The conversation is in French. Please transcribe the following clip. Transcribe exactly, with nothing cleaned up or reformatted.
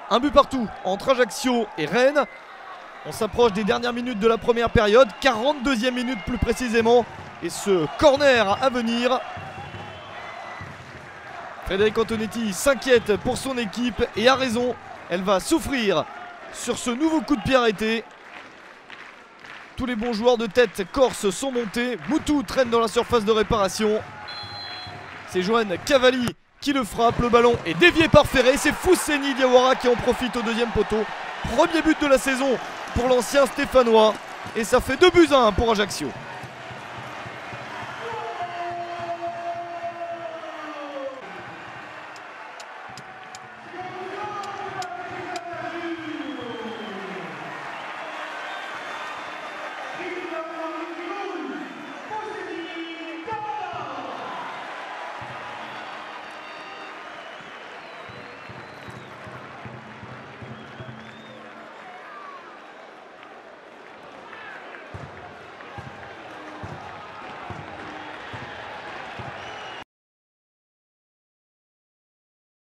Un but partout entre Ajaccio et Rennes. On s'approche des dernières minutes de la première période, quarante-deuxième minute plus précisément. Et ce corner à venir. Frédéric Antonetti s'inquiète pour son équipe et a raison. Elle va souffrir sur ce nouveau coup de pied arrêté. Tous les bons joueurs de tête corse sont montés. Moutou traîne dans la surface de réparation. C'est Johan Cavalli qui le frappe. Le ballon est dévié par Ferré. C'est Fousseni Diawara qui en profite au deuxième poteau. Premier but de la saison pour l'ancien Stéphanois. Et ça fait deux buts à un pour Ajaccio.